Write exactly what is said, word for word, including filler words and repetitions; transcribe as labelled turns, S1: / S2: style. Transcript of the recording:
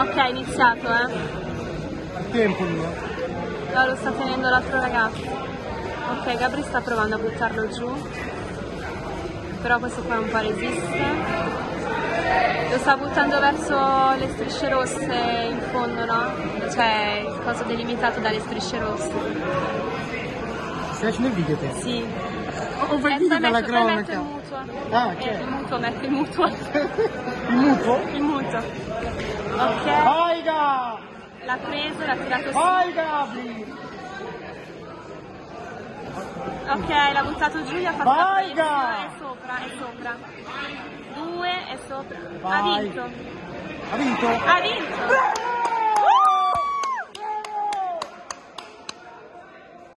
S1: Ok, è iniziato, eh.
S2: Il tempo lì,
S1: No, lo sta tenendo l'altro ragazzo. Ok, Gabri sta provando a buttarlo giù. Però questo qua un po' resiste. Lo sta buttando verso le strisce rosse in fondo, no? Cioè il coso delimitato dalle strisce rosse.
S2: Stai facendo il video te?
S1: Sì.
S2: O fai il video dalla cronaca?
S1: Il mutuo.
S2: Ah, ok.
S1: Eh, il mutuo, mette il mutuo.
S2: Il mutuo?
S1: Il mutuo. Ok.
S2: Vai Ga!
S1: L'ha preso, l'ha tirato su.
S2: Vai Gabri!
S1: Ok, l'ha buttato giù, gli ha fatto
S2: Vai,
S1: la
S2: Ga!
S1: È sopra, è sopra. Due, è sopra.
S2: Vai.
S1: Ha vinto.
S2: Ha vinto?
S1: Ha vinto.